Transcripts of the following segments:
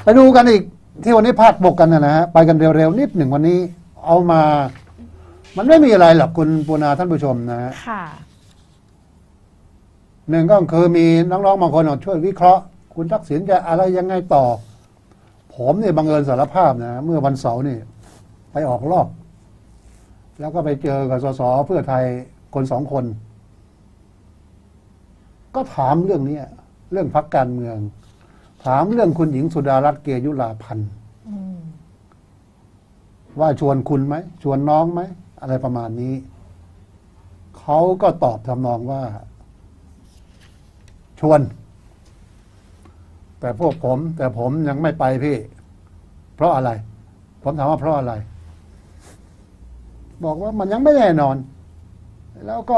ไปดูกันอีกที่วันนี้ภาคบกกันนะฮะไปกันเร็วๆนิดหนึ่งวันนี้เอามามันไม่มีอะไรหรอกคุณปูนาท่านผู้ชมนะฮะหนึ่งก็คือมีน้องๆบางคนช่วยวิเคราะห์คุณทักษิณจะอะไรยังไงต่อผมเนี่ยบังเอิญสารภาพนะเมื่อวันเสาร์นี่ไปออกรอบแล้วก็ไปเจอกับสสเพื่อไทยคนสองคน ก็ถามเรื่องนี้เรื่องพรรคการเมืองถามเรื่องคุณหญิงสุดารัตน์เกยุราพันธ์ว่าชวนคุณไหมชวนน้องไหมอะไรประมาณนี้เขาก็ตอบทำนองว่าชวนแต่ผมยังไม่ไปพี่เพราะอะไรผมถามว่าเพราะอะไรบอกว่ามันยังไม่แน่นอนแล้วก็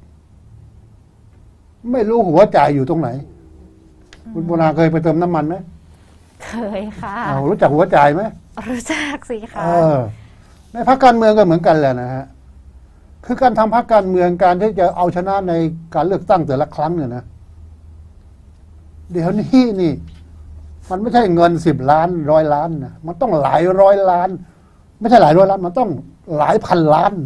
ไม่รู้หัวจ่ายอยู่ตรงไหนคุณโบราเคยไปเติมน้ำมันไหมเคยค่ะรู้จักหัวจ่ายไหมรู้จักสิค่ะในพรรคการเมืองก็เหมือนกันแหละนะฮะคือการทำพรรคการเมืองการที่จะเอาชนะในการเลือกตั้งแต่ละครั้งเนี่ยนะเดี๋ยวนี้นี่มันไม่ใช่เงิน10 ล้าน100 ล้านนะมันต้องหลายร้อยล้านไม่ใช่หลายร้อยล้านมันต้องหลายพันล้าน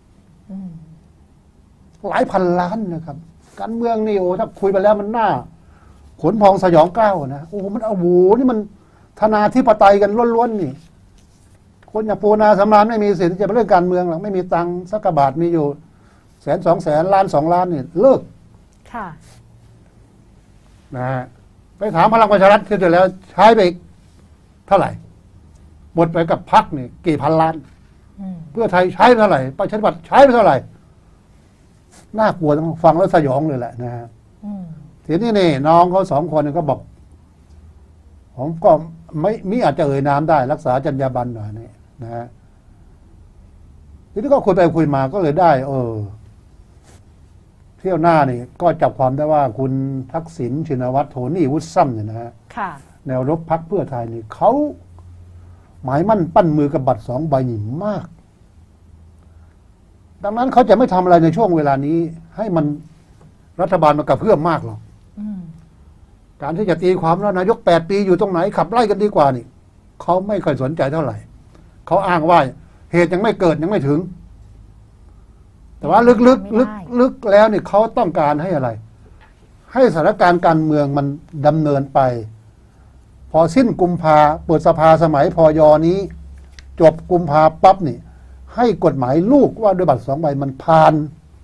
หลายพันล้านนะครับการเมืองนี่โอ้ถ้าคุยไปแล้วมันน่าขนพองสยองก้าวนะโอ้มันโอ้โหนี่มันธนาธิปไตยกันล้วนๆนี่คนอย่างปูนาสำราญไม่มีสิทธิ์จะไปเรื่องการเมืองหรอกไม่มีตังค์สักกะบาทมีอยู่100,000 200,000 ล้าน2 ล้านนี่เลิกค่ะนะฮะไปถามพลังประชารัฐที่เสร็จแล้วใช้ไปเท่าไหร่หมดไปกับพรรคนี่กี่พันล้านเพื่อไทยใช้ไปเท่าไหร่ประชาธิปัตย์ใช้ไปเท่าไหร่น่ากลัวต้องฟังแล้วสยองเลยแหละนะฮะทีนี้นี่น้องเขา2 คนก็บอกผมก็ไม่อาจจะเอ่ยนามได้รักษาจรรยาบรรณหน่อยนี่นะฮะทีนี้ก็คุยไปคุยมาก็เลยได้เที่ยวหน้านี่ก็จับความได้ว่าคุณทักษิณชินวัตรโทนี่วุฒิซ้ำเนี่ยนะฮะแนวรบพรรคเพื่อไทยนี่เขาหมายมั่นปั้นมือกับบัตร2 ใบนี่มากดังนั้นเขาจะไม่ทำอะไรในช่วงเวลานี้ให้มันรัฐบาลมันกระเพื่อมมากหรอกการที่จะตีความว่านายก8 ปีอยู่ตรงไหนขับไล่กันดีกว่านี่เขาไม่ค่อยสนใจเท่าไหร่เขาอ้างว่าเหตุยังไม่เกิดยังไม่ถึงแต่ว่าลึกแล้วนี่เขาต้องการให้อะไรให้สถานการณ์การเมืองมันดำเนินไปพอสิ้นกุมภาเปิดสภาสมัยพยนี้จบกุมภาปั๊บนี่ให้กฎหมายลูกว่าด้วยบัตร2 ใบมันผ่าน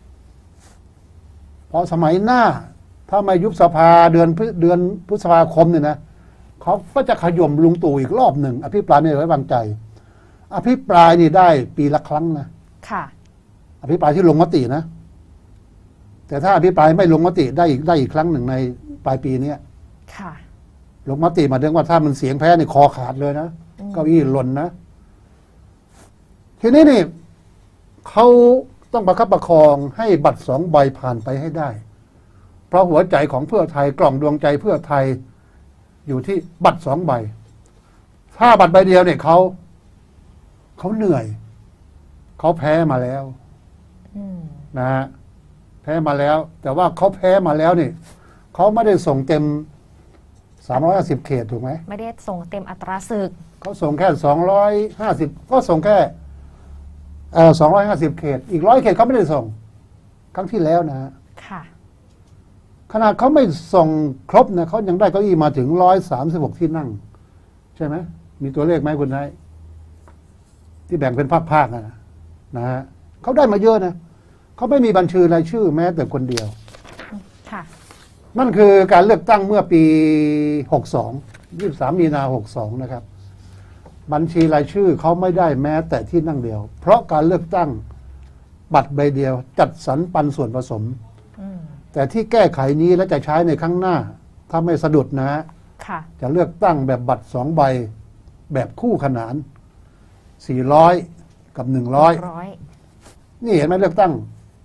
พอสมัยหน้าถ้าไม่ยุบสภาเดือนพฤษภาคมเนี่ยนะเขาก็จะขย่มลุงตู่อีกรอบหนึ่งอภิปรายไม่ไว้วางใจอภิปรายนี่ได้ปีละครั้งนะค่ะอภิปรายที่ลงมตินะแต่ถ้าอภิปรายไม่ลงมติได้อีกครั้งหนึ่งในปลายปีนี้ค่ะลงมติมาถึงว่าถ้ามันเสียงแพ้นี่คอขาดเลยนะเก้าอี้หล่นนะทีนี้นี่เขาต้องประคับประคองให้บัตร2 ใบผ่านไปให้ได้เพราะหัวใจของเพื่อไทยกล่องดวงใจเพื่อไทยอยู่ที่บัตร2 ใบถ้าบัตรใบเดียวเนี่ยเขาเหนื่อยเขาแพ้มาแล้วนะฮะแพ้มาแล้วแต่ว่าเขาแพ้มาแล้วนี่เขาไม่ได้ส่งเต็ม350 เขตถูกไหมไม่ได้ส่งเต็มอัตราศึกเขาส่งแค่250ก็ส่งแค่250 เขตอีก100 เขตเขาไม่ได้ส่งครั้งที่แล้วนะค่ะขนาดเขาไม่ส่งครบนะเขายังได้เก้าอี้มาถึง136 ที่นั่งใช่ไหมมีตัวเลขไหมคุณนายที่แบ่งเป็นภาคๆนะฮะเขาได้มาเยอะนะเขาไม่มีบัญชีรายชื่อแม้แต่คนเดียวค่ะนั่นคือการเลือกตั้งเมื่อปี62 23 มีนา 62นะครับบัญชีรายชื่อเขาไม่ได้แม้แต่ที่นั่งเดียวเพราะการเลือกตั้งบัตรใบเดียวจัดสรรปันส่วนผสมแต่ที่แก้ไขนี้และจะใช้ในครั้งหน้าถ้าไม่สะดุดนะจะเลือกตั้งแบบบัตร2 ใบแบบคู่ขนาน400 กับ 100นี่เห็นไหมเลือกตั้ง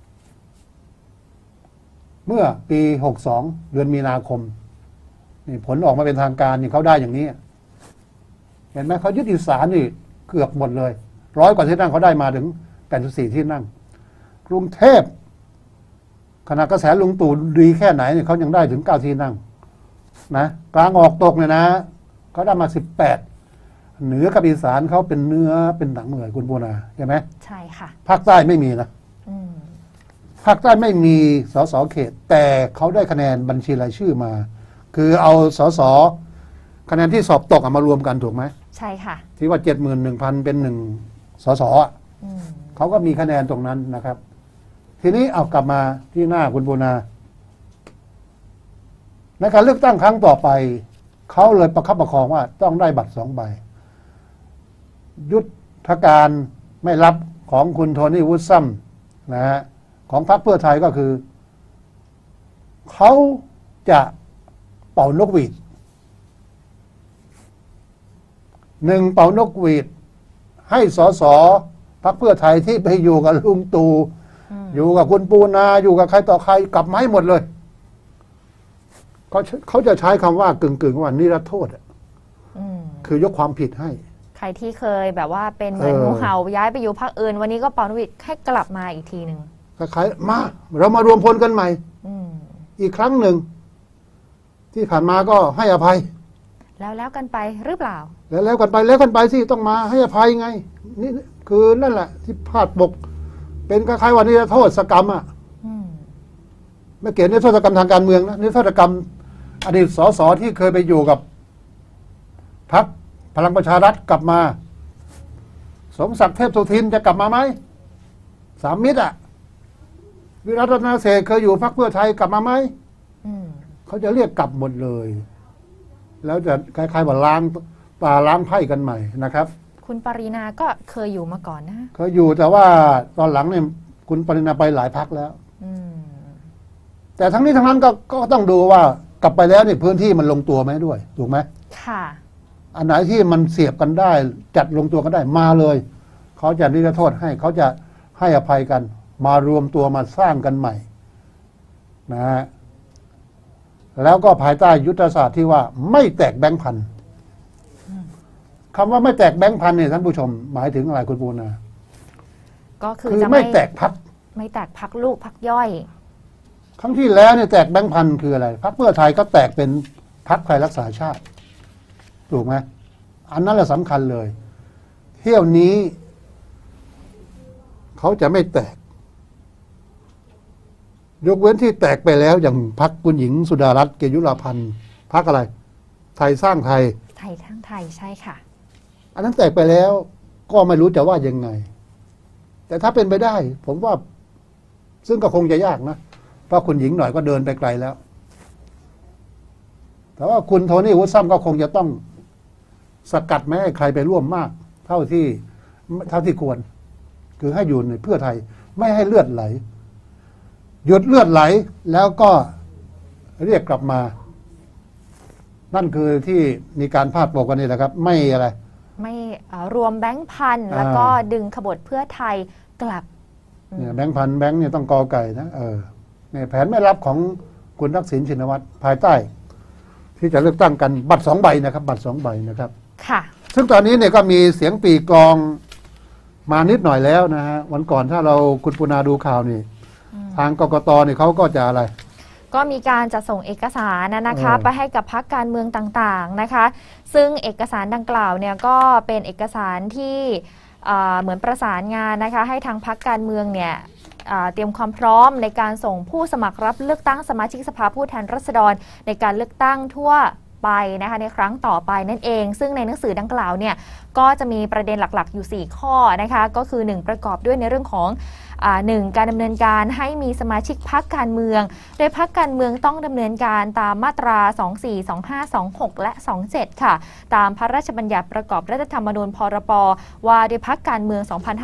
เมื่อปี62 เดือนมีนาคมนี่ผลออกมาเป็นทางการนี่เขาได้อย่างนี้เห็นไหมเขายึดอีสานนี่เกือบหมดเลย100 กว่าที่นั่งเขาได้มาถึง84 ที่นั่งกรุงเทพขณะกระแสลุงตู่ดีแค่ไหนเนี่ยเขายังได้ถึง9 ที่นั่งนะกลางออกตกเนี่ยนะเขาได้มา18เหนือกับอีสานเขาเป็นเนื้อเป็นหนังเลยคุณบูนาใช่ไหมใช่ค่ะภาคใต้ไม่มีนะอืมภาคใต้ไม่มีสสเขต แต่เขาได้คะแนนบัญชีรายชื่อมา คือเอาสสคะแนนที่สอบตกมารวมกันถูกไหมใช่ค่ะที่ว่า71,000เป็น1 สสอ่ะอืมเขาก็มีคะแนนตรงนั้นนะครับ ทีนี้เอากลับมาที่หน้าคุณบูนาในการเลือกตั้งครั้งต่อไป เขาเลยประคับประคองว่าต้องได้บัตร2 ใบ ยุทธการไม่รับของคุณโทนี่วูดซัมนะฮะของพรรคเพื่อไทยก็คือ เขาจะเป่านกหวีดเป่านกหวีดให้สสพรรคเพื่อไทยที่ไปอยู่กับลุงตู่ อยู่กับคุณปูนาอยู่กับใครต่อใครกลับมาให้หมดเลยเขาจะใช้คำว่ากึ่งว่านิรโทษอะอืมคือยกความผิดให้ใครที่เคยแบบว่าเป็นเหมือนงูเห่าย้ายไปอยู่ภาคอื่น วันนี้ก็เป่านกหวีดให้กลับมาอีกทีหนึ่งคล้ายๆมาเรามารวมพลกันใหม่อืมอีกครั้งหนึ่ง ที่ผ่านมาก็ให้อภัยแล้วกันไปหรือเปล่าแล้วกันไปสิต้องมาให้อภัยไง นี่คือนั่นแหละ ที่พลาดบก เป็นคล้ายๆว่านิรโทษกรรมอ่ะอืมไม่เกี่ยวนิรโทษกรรมทางการเมืองนะนิรโทษกรรมอดีตสสที่เคยไปอยู่กับพรรคพลังประชารัฐกลับมา สมศักดิ์เทพสุทินจะกลับมาไหม3 มิตรอ่ะวิรัต รัตนเศรษฐ์เคยอยู่พรรคเพื่อไทยกลับมาไหมอืมเขาจะเรียกกลับหมดเลย แล้วจะคล้ายๆว่าล้างตาล้างไพ่กันใหม่นะครับคุณปรินาก็เคยอยู่มาก่อนนะเคยอยู่แต่ว่าตอนหลังเนี่ยคุณปรินาไปหลายพรรคแล้วอืมแต่ทั้งนี้ทั้งนั้นก็ต้องดูว่ากลับไปแล้วเนี่ยพื้นที่มันลงตัวไหมด้วย ถูกไหมค่ะอันไหนที่มันเสียบกันได้ จัดลงตัวกันได้มาเลย เขาจะนิรโทษให้เขาจะให้อภัยกัน มารวมตัวมาสร้างกันใหม่นะฮะแล้วก็ภายใต้ยุทธศาสตร์ที่ว่าไม่แตกแบงค์พันคำว่าไม่แตกแบงค์พันเนี่ยท่านผู้ชม หมายถึงอะไรคุณปูนาก็คือคือจะไม่แตกพักไม่แตกพักลูกพักย่อยครั้งที่แล้วเนี่ยแตกแบงค์พันคืออะไรพรรคเพื่อไทยก็แตกเป็นพรรคไทยรักษาชาติ ถูกไหมอันนั้นแหละสำคัญเลย เที่ยวนี้ เขาจะไม่แตก ยกเว้นที่แตกไปแล้วอย่างพรรคคุณหญิงสุดารัตน์เกยุราพันธ์พรรคอะไร ไทยสร้างไทยไทยทั้งไทยใช่ค่ะอันนั้นแตกไปแล้ว ก็ไม่รู้จะว่ายังไง แต่ถ้าเป็นไปได้ ผมว่า ซึ่งก็คงจะยากนะเพราะคุณหญิงหน่อยก็เดินไปไกลแล้ว แต่ว่าคุณโทนี่วูดซัมก็คงจะต้องสกัดไม่ให้ใครไปร่วมมาก เท่าที่ควร คือให้อยู่ในเพื่อไทย ไม่ให้เลือดไหล หยุดเลือดไหล แล้วก็เรียกกลับมา นั่นคือที่มีการพาดโปกกันนี่แหละครับ ไม่อะไรไม่รวมแบงค์พันแล้วก็ดึงขบวนเพื่อไทยกลับเนี่ยแบงค์พันแบงค์เนี่ยต้องกอไก่นะเนี่ยแผนไม่รับของคุณทักษิณชินวัตรภายใต้ ที่จะเลือกตั้งกันบัตร2 ใบนะครับ บัตร2 ใบนะครับค่ะซึ่งตอนนี้เนี่ยก็มีเสียงปีกลองมานิดหน่อยแล้วนะฮะวันก่อนถ้าเราคุณปุณาดูข่าวนี่ ทางกกตเนี่ยเขาก็จะอะไรก็มีการจัดส่งเอกสารนะคะ ไปให้กับพรรคการเมืองต่างๆนะคะ ซึ่งเอกสารดังกล่าวเนี่ยก็เป็นเอกสารที่เหมือนประสานงานนะคะ ให้ทางพรรคการเมืองเนี่ยเตรียมความพร้อมในการส่งผู้สมัครรับเลือกตั้งสมาชิกสภาผู้แทนราษฎรในการเลือกตั้งทั่วไปนะคะในครั้งต่อไปนั่นเอง ซึ่งในหนังสือดังกล่าวเนี่ยก็จะมีประเด็นหลักๆอยู่4ข้อนะคะก็คือ1ประกอบด้วยในเรื่องของ1การดำเนินการให้มีสมาชิกพรรคการเมืองโดยพรรคการเมืองต้องดำเนินการตามมาตรา 24 25 26 และ 27 ค่ะตามพระราชบัญญัติประกอบรัฐธรรมนูญพรบว่าด้วยพรรคการเมือง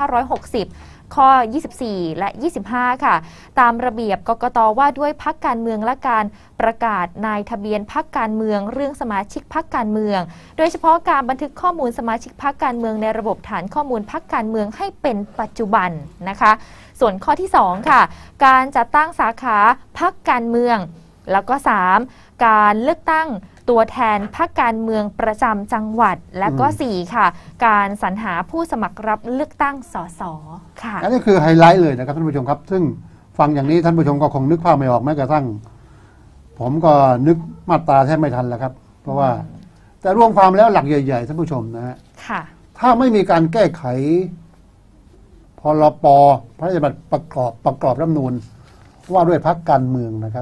2560 ข้อ 24 และ 25 ค่ะตามระเบียบกกตว่าด้วยพรรคการเมืองและการประกาศนายทะเบียนพรรคการเมืองเรื่องสมาชิกพรรคการเมืองโดยเฉพาะการบันทึกข้อมูลสมาชิกพรรคการเมืองในระบบฐานข้อมูลพรรคการเมืองให้เป็นปัจจุบันนะคะส่วนข้อที่ 2 ค่ะการจัดตั้งสาขาพรรคการเมืองแล้วก็ 3 การเลือกตั้งตัวแทนพรรคการเมืองประจำจังหวัดและก็ 4 ค่ะการสรรหาผู้สมัครรับเลือกตั้งสสค่ะอันนี้คือไฮไลท์เลยนะครับท่านผู้ชมครับ ซึ่งฟังอย่างนี้ท่านผู้ชมก็คงนึกภาพไม่ออกแม้กระทั่งผมก็นึกมาตราแทบไม่ทันแล้วครับ เพราะว่าแต่รวมความแล้วหลักใหญ่ๆท่านผู้ชมนะฮะค่ะถ้าไม่มีการแก้ไขพรบพระราชบัญญัติประกอบรัฐธรรมนูญว่าด้วยพรรคการเมืองนะครับ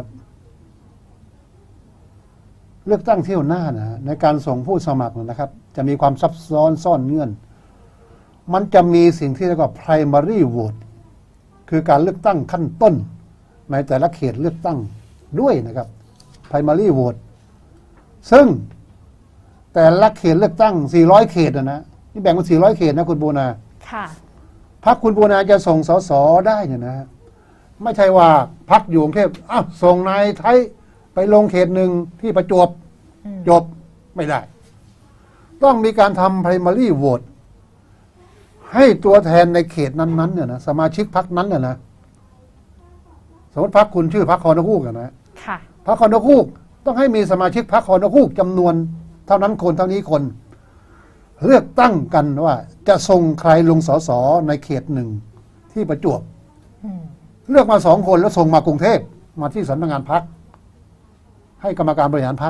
เลือกตั้งเที่ยวหน้านะในการส่งผู้สมัครนะครับ จะมีความซับซ้อนซ่อนเงื่อน มันจะมีสิ่งที่เรียกว่า primary vote คือการเลือกตั้งขั้นต้นในแต่ละเขตเลือกตั้งด้วยนะครับ primary vote ซึ่งแต่ละเขตเลือกตั้ง400เขตนะนี่แบ่งเป็น400เขตนะคุณบูนาค่ะพรรคคุณบูนาจะส่งสสได้เนี่ยนะไม่ใช่ว่าพรรคอยู่กรุงเทพส่งนายไทยไปลงเขตหนึ่งที่ประจวบจบไม่ได้ ต้องมีการทำ primary vote ให้ตัวแทนในเขตนั้นๆเนี่ยนะสมาชิกพรรคนั้นเนี่ยนะสมมติพรรคคุณชื่อพรรคคอนคูกนะพรรคคอนคูกต้องให้มีสมาชิกพรรคคอนคูกจำนวนเท่านั้นคนเท่านี้คนเลือกตั้งกันว่าจะส่งใครลงสสในเขตหนึ่งที่ประจวบเลือกมา2 คนแล้วส่งมากรุงเทพมาที่สำนักงานพรรคให้กรรมการบริหารพรรค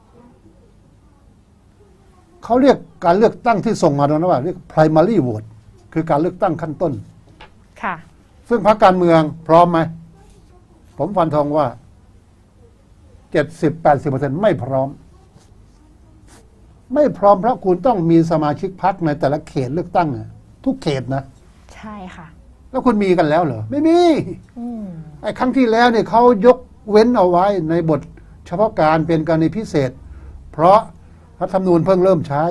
เขาเรียกการเลือกตั้งที่ส่งมาโดยนะว่าเรียก primary vote คือการเลือกตั้งขั้นต้นค่ะซึ่งพรรคการเมืองพร้อมไหมผมฟันธงว่า 70-80% ไม่พร้อมเพราะคุณต้องมีสมาชิกพรรคในแต่ละเขตเลือกตั้งทุกเขตนะใช่ค่ะแล้วคุณมีกันแล้วเหรอไม่มีไอ้ครั้งที่แล้วเนี่ยเขายกเว้นเอาไว้ในบทเฉพาะการเป็นกรณีพิเศษเพราะรัฐธรรมนูญเพิ่งเริ่มใช้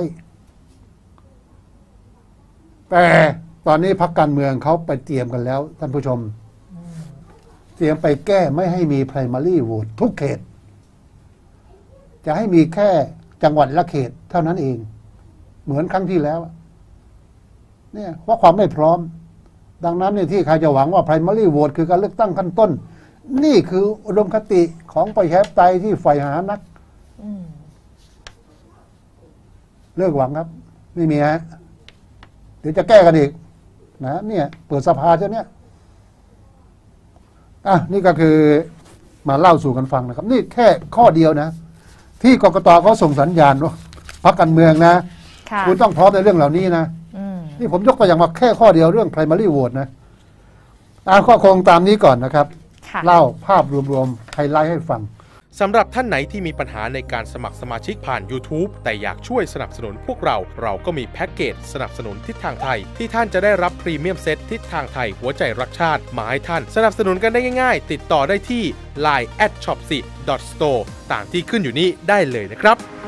แต่ตอนนี้พรรคการเมืองเขาไปเตรียมกันแล้วท่านผู้ชมเตรียมไปแก้ไม่ให้มี primary vote ทุกเขตจะให้มีแค่จังหวัดละเขตเท่านั้นเองเหมือนครั้งที่แล้วเนี่ยเพราะความไม่พร้อมดังนั้นเนี่ยที่ใครจะหวังว่า primary vote คือการเลือกตั้งขั้นต้นนี่คืออุดมคติของประชาธิปไตยที่ใฝ่หานักเลิกหวังครับไม่มีฮะเดี๋ยวจะแก้กันอีกนะเนี่ยเปิดสภาเจ้าเนี่ยนี่ก็คือมาเล่าสู่กันฟังนะครับนี่แค่ข้อเดียวนะที่กกตเขาส่งสัญญาณว่าพรรคการเมืองนะคุณต้องพร้อมในเรื่องเหล่านี้นะนี่ผมยกตัวอย่างมาแค่ข้อเดียวเรื่อง primary vote นะข้อคงตามนี้ก่อนนะครับเล่าภาพรวมๆไฮไลท์ให้ฟังสำหรับท่านไหนที่มีปัญหาในการสมัครสมาชิกผ่าน YouTube แต่อยากช่วยสนับสนุนพวกเราก็มีแพ็กเกจสนับสนุนทิศทางไทยที่ท่านจะได้รับพรีเมียมเซตทิศทางไทยหัวใจรักชาติมาให้ท่านสนับสนุนกันได้ง่ายๆติดต่อได้ที่ line @shopsi.store ตามที่ขึ้นอยู่นี้ได้เลยนะครับ